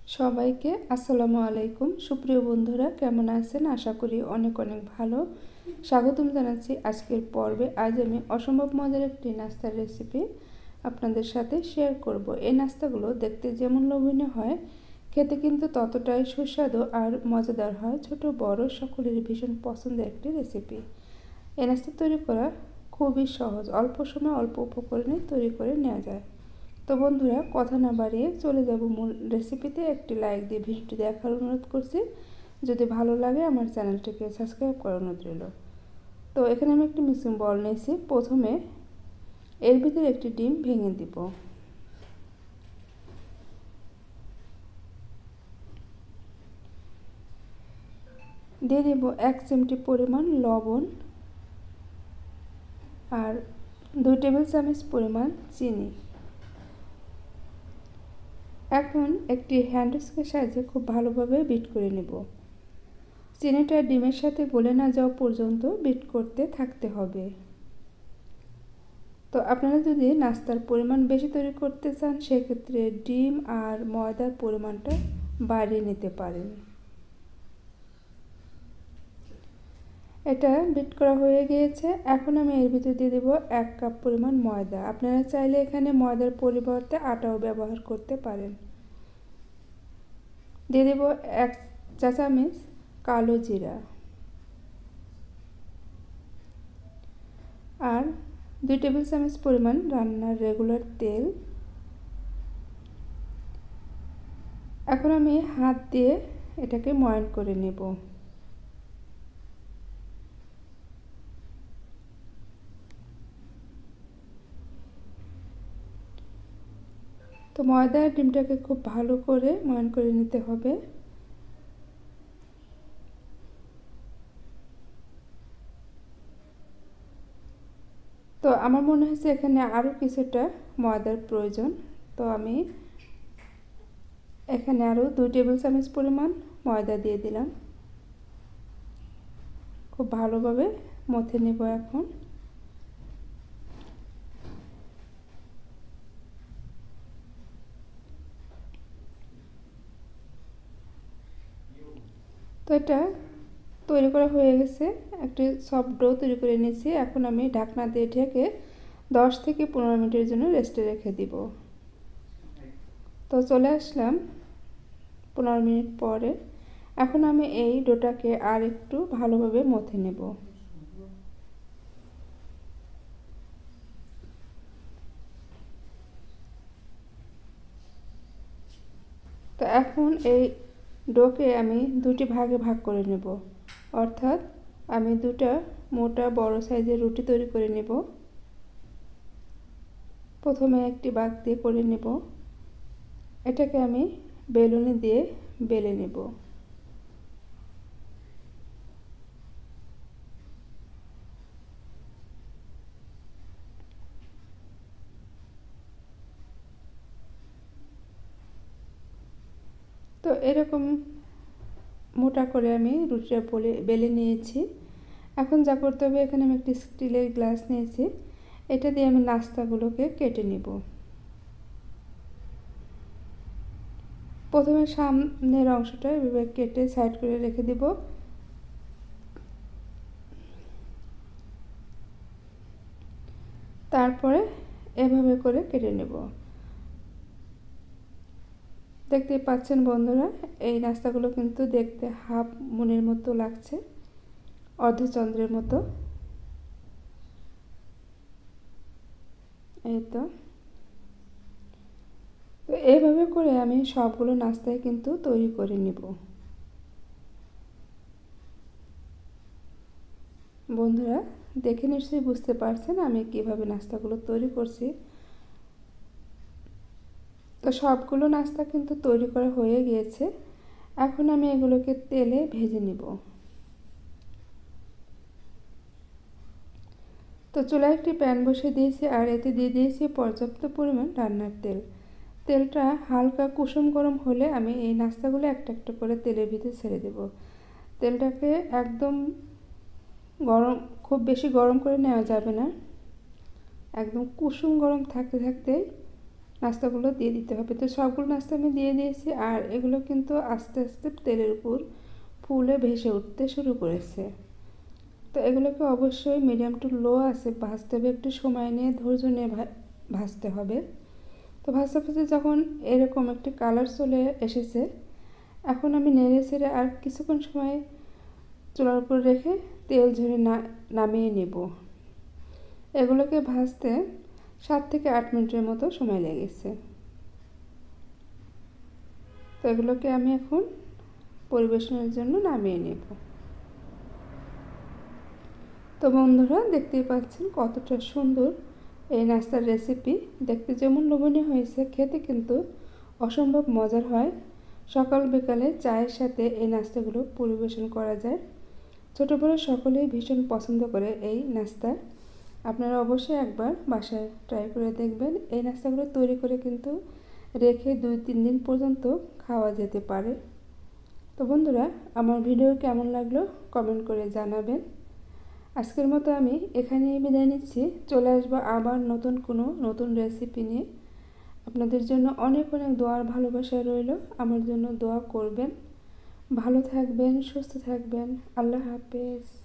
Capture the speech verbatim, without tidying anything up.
সবাইকে আসসালামু আলাইকুম। সুপ্রিয় বন্ধুরা, কেমন আছেন? আশা করি অনেক অনেক ভালো। স্বাগতম জানাচ্ছি আজকের পর্বে। আজ আমি অসম্ভব মজার একটি নাস্তার রেসিপি আপনাদের সাথে শেয়ার করব। এই নাস্তাগুলো দেখতে যেমন লোভনীয় হয়, খেতে কিন্তু ততটাই সুস্বাদু আর মজাদার হয়। ছোট বড় সকলেরই ভীষণ পছন্দের একটি রেসিপি। এই নাস্তা তৈরি করা খুবই সহজ, অল্প সময় অল্প উপকরণে তৈরি করে নেওয়া যায়। তো বন্ধুরা, কথা না বাড়িয়ে চলে যাব মূল রেসিপিতে। একটি লাইক দিয়ে ভিডিওটি দেখার অনুরোধ করছি। যদি ভালো লাগে আমার চ্যানেলটিকে সাবস্ক্রাইব করার অনুরোধ রইল। তো এখানে আমি একটি মিক্সিং বল নিয়েছি। প্রথমে এর ভিতরে একটি ডিম ভেঙে দিব। দিয়ে দেব এক চিমটি পরিমাণ লবণ আর দুই টেবিল চামচ পরিমাণ চিনি। এখন একটি হ্যান্ড উইস্কের সাহায্যে খুব ভালোভাবে বিট করে নেব। চিনিটা ডিমের সাথে গলে না যাওয়া পর্যন্ত বিট করতে থাকতে হবে। তো আপনারা যদি নাস্তার পরিমাণ বেশি তৈরি করতে চান, সেক্ষেত্রে ডিম আর ময়দার পরিমাণটা বাড়িয়ে নিতে পারেন। এটা বিট করা হয়ে গিয়েছে। এখন আমি এর ভিতরে দিয়ে দেবো এক কাপ পরিমাণ ময়দা। আপনারা চাইলে এখানে ময়দার পরিবর্তে আটাও ব্যবহার করতে পারেন। দিয়ে দেবো এক চা চামচ কালো জিরা আর দুই টেবিল চামচ পরিমাণ রান্নার রেগুলার তেল। এখন আমি হাত দিয়ে এটাকে ময়ান করে নেব। তো ময়দা আর ডিমটাকে খুব ভালো করে ময়ান করে নিতে হবে। তো আমার মনে হচ্ছে এখানে আরও কিছুটা ময়দার প্রয়োজন। তো আমি এখানে আরও দুই টেবিল চামচ পরিমাণ ময়দা দিয়ে দিলাম। খুব ভালোভাবে মথে নেব এখন। তো এটা তৈরি করা হয়ে গেছে। একটি সফট ডো তৈরি করে নিয়েছি। এখন আমি ঢাকনা দিয়ে ঢেকে দশ থেকে পনেরো মিনিটের জন্য রেস্টে রেখে দিব। তো চলে আসলাম পনেরো মিনিট পরে। এখন আমি এই ডোটাকে আর একটু ভালোভাবে মথে নেব। তো এখন এই ডোকে আমি দুটি ভাগে ভাগ করে নেব। অর্থাৎ আমি দুটা মোটা বড় সাইজের রুটি তৈরি করে নেব। প্রথমে একটি বাঁক দিয়ে করে নেব। এটাকে আমি বেলুনি দিয়ে বেলে নেব। তো এরকম মোটা করে আমি রুটিটা বলে বেলে নিয়েছি। এখন যা করতে হবে, এখানে আমি একটি স্টিলের গ্লাস নিয়েছি। এটা দিয়ে আমি নাস্তাগুলোকে কেটে নেব। প্রথমে সামনের অংশটা এভাবে কেটে সাইড করে রেখে দিব। তারপরে এভাবে করে কেটে নেব। দেখতেই পাচ্ছেন বন্ধুরা, এই নাস্তাগুলো কিন্তু দেখতে হাফ মুনের মতো লাগছে, অর্ধচন্দ্রের মতো। এই তো তো এইভাবে করে আমি সবগুলো নাস্তায় কিন্তু তৈরি করে নিব। বন্ধুরা, দেখে নিশ্চয়ই বুঝতে পারছেন আমি কিভাবে নাস্তাগুলো তৈরি করছি। তো সবগুলো নাস্তা কিন্তু তৈরি করা হয়ে গিয়েছে। এখন আমি এগুলোকে তেলে ভেজে নিব। তো চুলায় একটি প্যান বসিয়ে দিয়েছি আর এতে দিয়ে দিয়েছি পর্যাপ্ত পরিমাণ রান্নার তেল। তেলটা হালকা কুসুম গরম হলে আমি এই নাস্তাগুলো একটা একটা করে তেলের ভিতরে ছেড়ে দেব। তেলটাকে একদম গরম, খুব বেশি গরম করে নেওয়া যাবে না। একদম কুসুম গরম থাকতে থাকতেই নাস্তাগুলো দিয়ে দিতে হবে। তো সবগুলো নাস্তা আমি দিয়ে দিয়েছি, আর এগুলো কিন্তু আস্তে আস্তে তেলের উপর ফুলে ভেসে উঠতে শুরু করেছে। তো এগুলোকে অবশ্যই মিডিয়াম টু লো আছে ভাজতে হবে, একটু সময় নিয়ে ধৈর্য নিয়ে ভাজতে হবে। তো ভাজতে ভাজতে যখন এরকম একটি কালার চলে এসেছে, এখন আমি নেড়ে ছেড়ে আর কিছুক্ষণ সময় চুলার উপর রেখে তেল ঝরে না নামিয়ে নেব। এগুলোকে ভাজতে সাত থেকে আট মিনিটের মতো সময় লেগেছে। তো এগুলোকে আমি এখন পরিবেশনের জন্য নামিয়ে নেব। তো বন্ধুরা, দেখতেই পাচ্ছেন কতটা সুন্দর এই নাস্তার রেসিপি। দেখতে যেমন লোভনীয় হয়েছে, খেতে কিন্তু অসম্ভব মজার হয়। সকাল বিকালে চায়ের সাথে এই নাস্তাগুলো পরিবেশন করা যায়। ছোটো বড়ো সকলেই ভীষণ পছন্দ করে এই নাস্তা। আপনারা অবশ্যই একবার বাসায় ট্রাই করে দেখবেন। এই নাস্তাগুলো তৈরি করে কিন্তু রেখে দুই তিন দিন পর্যন্ত খাওয়া যেতে পারে। তো বন্ধুরা, আমার ভিডিও কেমন লাগলো কমেন্ট করে জানাবেন। আজকের মতো আমি এখানেই বিদায় নিচ্ছি। চলে আসবো আবার নতুন কোনো নতুন রেসিপি নিয়ে। আপনাদের জন্য অনেক অনেক দোয়ার ভালোবাসা রইল। আমার জন্য দোয়া করবেন। ভালো থাকবেন, সুস্থ থাকবেন। আল্লাহ হাফেজ।